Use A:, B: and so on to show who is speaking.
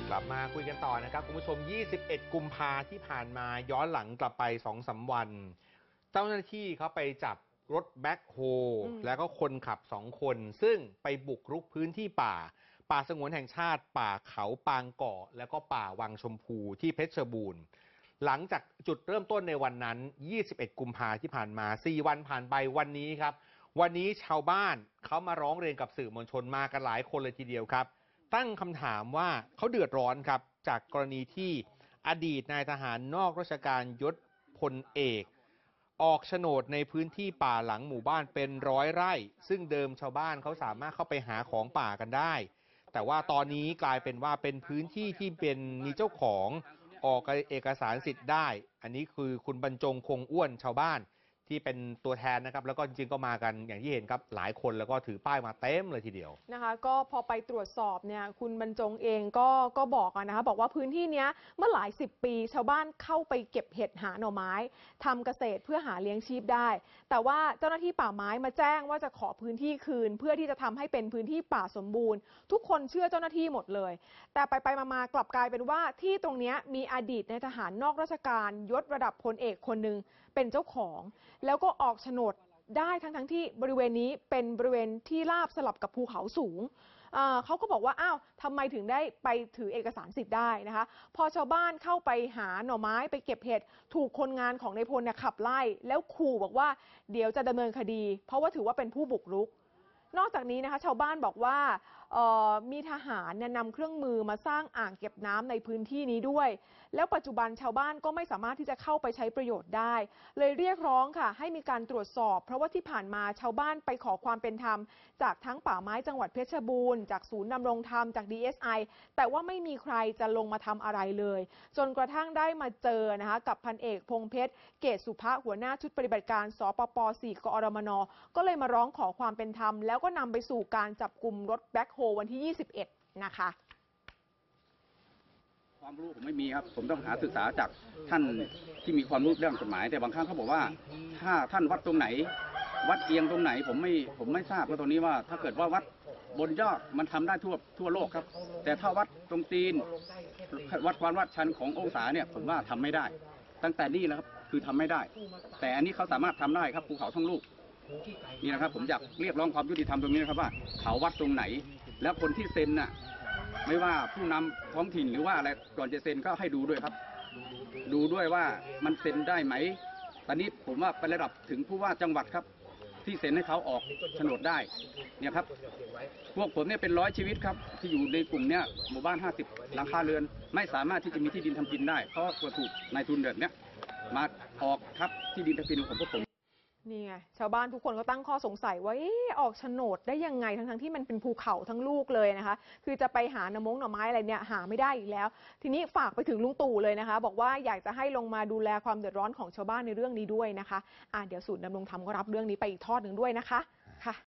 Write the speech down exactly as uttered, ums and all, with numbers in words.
A: กลับมาคุยกันต่อนะครับคุณผู้ชมยี่สิบเอ็ดกุมภาที่ผ่านมาย้อนหลังกลับไป สองถึงสาม วันเจ้าหน้าที่เขาไปจับรถแบ็คโฮแล้วก็คนขับสองคนซึ่งไปบุกรุกพื้นที่ป่าป่าสงวนแห่งชาติป่าเขาปางเกาะแล้วก็ป่าวังชมพูที่เพชรบูรณ์หลังจากจุดเริ่มต้นในวันนั้นยี่สิบเอ็ดกุมภาที่ผ่านมาสี่วันผ่านไปวันนี้ครับวันนี้ชาวบ้านเขามาร้องเรียนกับสื่อมวลชนมากันหลายคนเลยทีเดียวครับตั้งคำถามว่าเขาเดือดร้อนครับจากกรณีที่อดีตนายทหารนอกราชการยศพลเอกออกโฉนดในพื้นที่ป่าหลังหมู่บ้านเป็นร้อยไร่ซึ่งเดิมชาวบ้านเขาสามารถเข้าไปหาของป่ากันได้แต่ว่าตอนนี้กลายเป็นว่าเป็นพื้นที่ที่เป็นมีเจ้าของออกเอกสารสิทธิ์ได้อันนี้คือคุณบรรจงคงอ้วนชาวบ้านที่เป็นตัวแทนนะครับแล้วก็จริงๆก็มากันอย่างที่เห็นครับหลายคนแล้วก็ถือป้ายมาเต็มเลยทีเดียว
B: นะคะก็พอไปตรวจสอบเนี่ยคุณบรรจงเองก็ก็บอกนะคะบอกว่าพื้นที่นี้เมื่อหลายสิบปีชาวบ้านเข้าไปเก็บเห็ดหาหน่อไม้ทำเกษตรเพื่อหาเลี้ยงชีพได้แต่ว่าเจ้าหน้าที่ป่าไม้มาแจ้งว่าจะขอพื้นที่คืนเพื่อที่จะทำให้เป็นพื้นที่ป่าสมบูรณ์ทุกคนเชื่อเจ้าหน้าที่หมดเลยแต่ไปไปมากลับกลายเป็นว่าที่ตรงนี้มีอดีตนายทหารนอกราชการยศระดับพลเอกคนหนึ่งเป็นเจ้าของแล้วก็ออกโฉนดได้ทั้งทั้งที่บริเวณนี้เป็นบริเวณที่ราบสลับกับภูเขาสูงเขาก็บอกว่าอ้าวทำไมถึงได้ไปถือเอกสารสิทธิ์ได้นะคะพอชาวบ้านเข้าไปหาหน่อไม้ไปเก็บเห็ดถูกคนงานของนายพลเนี่ยขับไล่แล้วขู่บอกว่าเดี๋ยวจะดำเนินคดีเพราะว่าถือว่าเป็นผู้บุกรุกนอกจากนี้นะคะชาวบ้านบอกว่ามีทหารเนี่ยนำเครื่องมือมาสร้างอ่างเก็บน้ำในพื้นที่นี้ด้วยแล้วปัจจุบันชาวบ้านก็ไม่สามารถที่จะเข้าไปใช้ประโยชน์ได้เลยเรียกร้องค่ะให้มีการตรวจสอบเพราะว่าที่ผ่านมาชาวบ้านไปขอความเป็นธรรมจากทั้งป่าไม้จังหวัดเพชรบูรณ์จากศูนย์ดำรงธรรมจาก ดี เอส ไอ แต่ว่าไม่มีใครจะลงมาทำอะไรเลยจนกระทั่งได้มาเจอนะคะกับพันเอกพงเพชรเกศสุภะหัวหน้าชุดปฏิบัติการสปป สี่ กอรมน.ก็เลยมาร้องขอความเป็นธรรมแล้วก็นำไปสู่การจับกุมรถแบ็คโฮวันที่ยี่สิบเอ็ดนะคะ
C: ความรู้ผมไม่มีครับผมต้องหาศึกษาจากท่านที่มีความรู้เรื่องกฎหมายแต่บางครั้งเขาบอกว่าถ้าท่านวัดตรงไหนวัดเอียงตรงไหนผมไม่ผมไม่ทราบว่าตรงนี้ว่าถ้าเกิดว่าวัดบนยอดมันทำได้ทั่วทั่วโลกครับแต่ถ้าวัดตรงตีนวัดความวัดชันขององศาเนี่ยผมว่าทำไม่ได้ตั้งแต่นี่นะครับคือทำไม่ได้แต่อันนี้เขาสามารถทำได้ครับภูเขาทั้งลูกนี่นะครับผมอยากเรียกร้องความยุติธรรมตรงนี้นะครับว่าเขาวัดตรงไหนแล้วคนที่เซ็นน่ะไม่ว่าผู้นำท้องถิ่นหรือว่าอะไรก่อนจะเซ็นก็ให้ดูด้วยครับดูด้วยว่ามันเซ็นได้ไหมตอนนี้ผมว่าไประดับถึงผู้ว่าจังหวัดครับที่เซ็นให้เขาออกโฉนดได้เนี่ยครับพวกผมเนี่ยเป็นร้อยชีวิตครับที่อยู่ในกลุ่มเนี้ยหมู่บ้านห้าสิบหลังคาเรือนไม่สามารถที่จะมีที่ดินทำกินได้เพราะว่าถูกนายทุนแบบเนี้ยมาออกทับที่ดินทำกินของพวกผม
B: นี่ไงชาวบ้านทุกคนก็ตั้งข้อสงสัยว่าออกโฉนดได้ยังไงทั้งๆที่มันเป็นภูเขาทั้งลูกเลยนะคะคือจะไปหาหน่อมงหน่อไม้อะไรเนี่ยหาไม่ได้อีกแล้วทีนี้ฝากไปถึงลุงตู่เลยนะคะบอกว่าอยากจะให้ลงมาดูแลความเดือดร้อนของชาวบ้านในเรื่องนี้ด้วยนะคะอ่ะเดี๋ยวศูนย์ดำรงธรรมก็รับเรื่องนี้ไปอีกทอดหนึ่งด้วยนะคะค่ะ